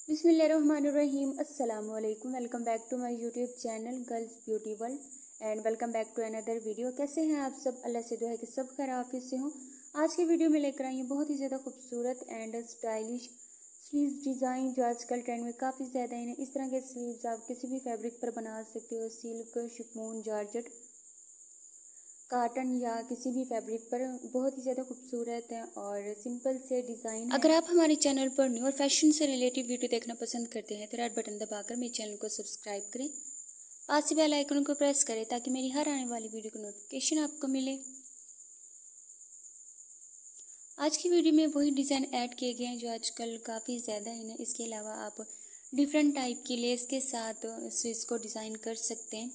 बिस्मिल्लाहिर्रहमानिर्रहीम। अस्सलाम वालेकुम। Welcome back to my YouTube channel girls beauty world and welcome back to another video. कैसे हैं आप सब? अल्लाह से दुआ है कि सब खैर आफियत से हों। आज की वीडियो में लेकर आई हूँ बहुत ही ज़्यादा खूबसूरत एंड स्टाइलिश स्लीव्स डिज़ाइन जो आजकल ट्रेंड में काफ़ी ज़्यादा है। इस तरह के स्लीव्स आप किसी भी फैब्रिक पर बना सकते हो, सिल्क, शिफॉन, जॉर्जेट, कॉटन या किसी भी फैब्रिक पर। बहुत ही ज़्यादा खूबसूरत है और सिंपल से डिज़ाइन है। अगर आप हमारे चैनल पर न्यू और फैशन से रिलेटेड वीडियो देखना पसंद करते हैं तो रेड बटन दबाकर मेरे चैनल को सब्सक्राइब करें, पास ही बेल आइकन को प्रेस करें ताकि मेरी हर आने वाली वीडियो की नोटिफिकेशन आपको मिले। आज की वीडियो में वही डिज़ाइन ऐड किए गए हैं जो आजकल काफ़ी ज़्यादा है। इसके अलावा आप डिफरेंट टाइप की लेस के साथ स्लीव्स को डिज़ाइन कर सकते हैं।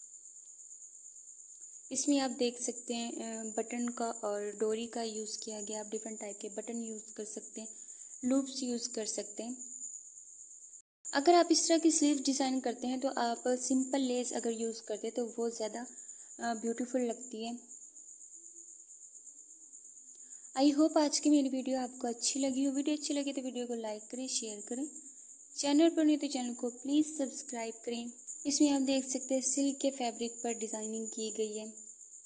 इसमें आप देख सकते हैं बटन का और डोरी का यूज़ किया गया। आप डिफरेंट टाइप के बटन यूज़ कर सकते हैं, लूप्स यूज़ कर सकते हैं। अगर आप इस तरह की स्लीव डिज़ाइन करते हैं तो आप सिंपल लेस अगर यूज़ करते हैं तो वो ज़्यादा ब्यूटीफुल लगती है। आई होप आज की मेरी वीडियो आपको अच्छी लगी हो। वीडियो अच्छी लगी तो वीडियो को लाइक करें, शेयर करें। चैनल पर नहीं तो चैनल को प्लीज़ सब्सक्राइब करें। इसमें आप देख सकते हैं सिल्क के फैब्रिक पर डिज़ाइनिंग की गई है।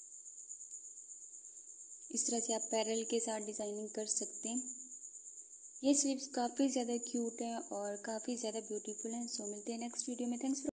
इस तरह से आप पैरल के साथ डिज़ाइनिंग कर सकते हैं। ये स्लीव्स काफ़ी ज़्यादा क्यूट हैं और काफ़ी ज़्यादा ब्यूटीफुल हैं। सो मिलते हैं नेक्स्ट वीडियो में। Thanks for